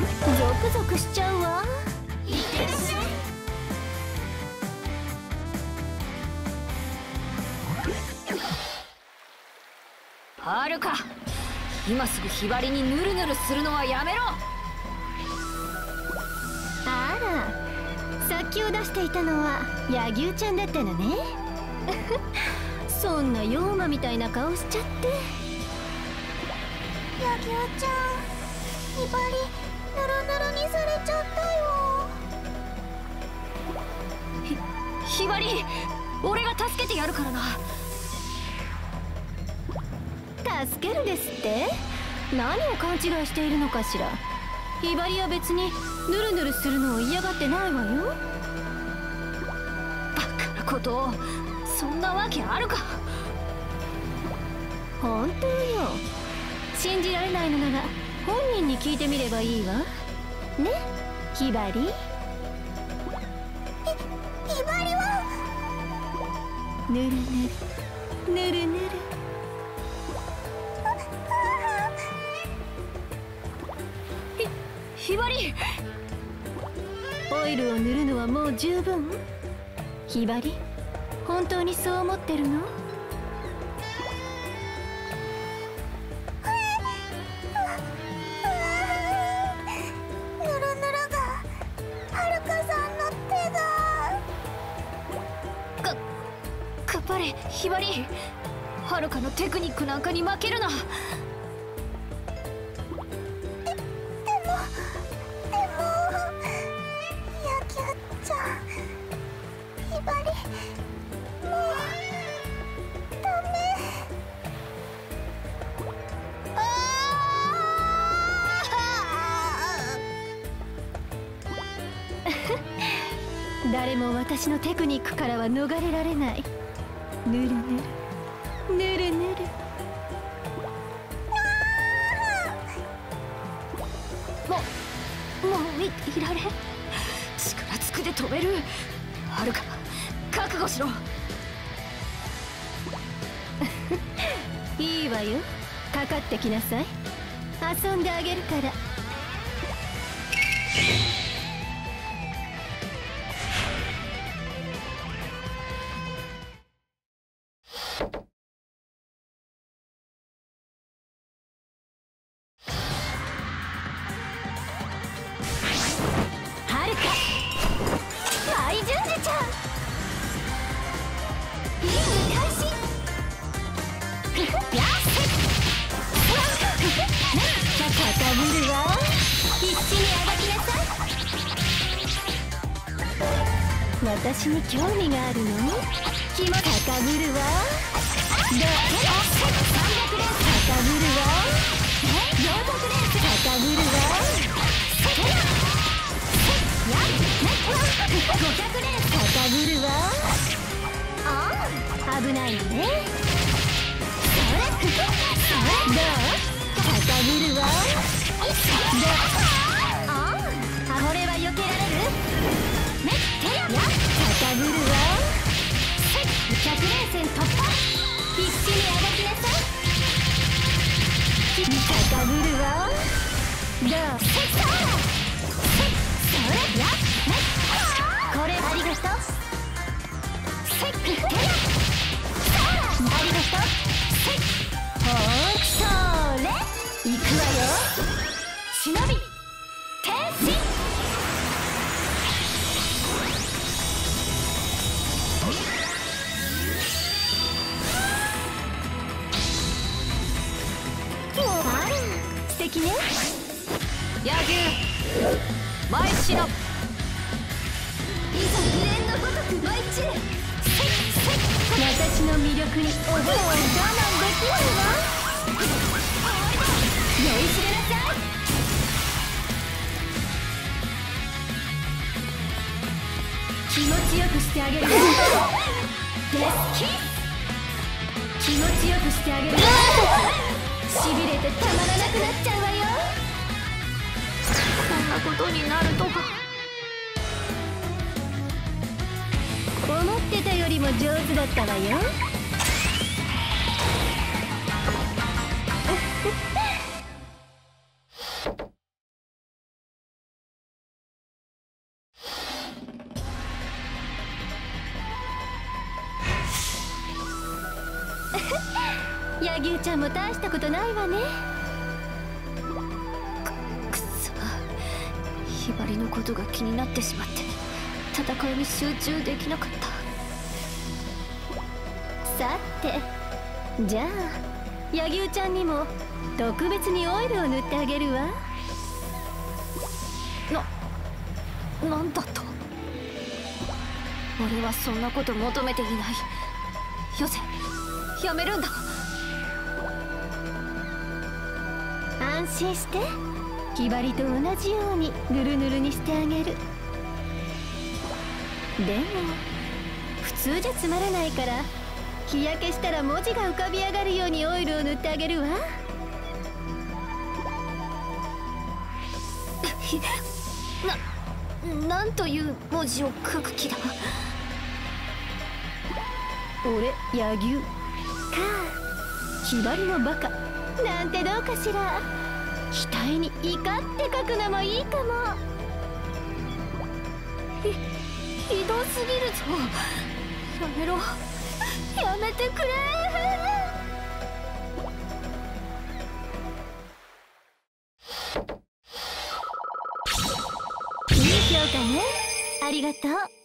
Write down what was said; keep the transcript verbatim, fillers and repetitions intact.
ゾクゾクしちゃうわ。いってらっしゃい。 はるか、今すぐひばりにヌルヌルするのはやめろ。 あら、さっきを出していたのは柳生ちゃんだったのね。そんな妖魔みたいな顔しちゃって。 柳生ちゃん、ひばりヌルヌルにされちゃったよ。 ひひばり、俺が助けてやるからな。 助けるですって？何を勘違いしているのかしら。ひばりは別にヌルヌルするのを嫌がってないわよ。 バカなことを。そんなわけあるか。 本当よ。信じられないのなら本人に聞いてみればいいわね、ひばり。ひひばりはぬるぬるぬるぬる。 ひばり、 オイルを塗るのはもう十分？ひばり、本当にそう思ってるの？ ヌルヌルがはるかさんの手が。 が頑張れひばり。はるかのテクニックなんかに負けるな。 誰も私のテクニックからは逃れられない。ぬるぬるぬるぬる。 もうもういいられん。力ずくで飛べる。はるか、覚悟しろ。 いいわよ、かかってきなさい。遊んであげるから。はるか、マイジュンジュちゃん、いい開始。やっ高ぶるわ。必死にあがきなさい。私に興味があるの？気も高ぶるわ。で、さんびゃくレンス高ぶるわ。よんひゃくレンス高ぶるわ。ごひゃくレンス高ぶるわ。ああ、危ないのね。それ、それ、どう？高ぶるわ。で、ああ、これは避けられる？ね、てや、高ぶるわ。ひゃくレン線突破。必死にあがきなさい。高ぶるわ。どう？それ、や、ね、これありがとう。せっ、てや、ありがとう。せっ、ほー、それ、いくわよ。忍び、天使。あら、素敵ね。 柳生、舞忍。いざ未練のごとく舞い散れ。私の魅力にお嬢を我慢できないわ。酔いしれなさい。気持ちよくしてあげる。デスキス。気持ちよくしてあげる。しびれてたまらなくなっちゃうわよ。 こんなことになるとか。 思ってたよりも上手だったわよ。 柳生ちゃんも大したことないわね。 くそ、ひばりのことが気になってしまって戦いに集中できなかった。 さてじゃあ柳生ちゃんにも特別にオイルを塗ってあげるわ。 な、なんだと。俺はそんなこと求めていない。よせ、やめるんだ。 安心して、ひばりと同じようにぬるぬるにしてあげる。でも普通じゃつまらないから、日焼けしたら文字が浮かび上がるようにオイルを塗ってあげるわ。 な、なんという文字を書く気だ。 俺柳生かひばりのバカなんてどうかしら。額に怒って書くのもいいかも。 ひひどすぎるぞ。やめろ、やめてくれ。 いい評価ね。ありがとう。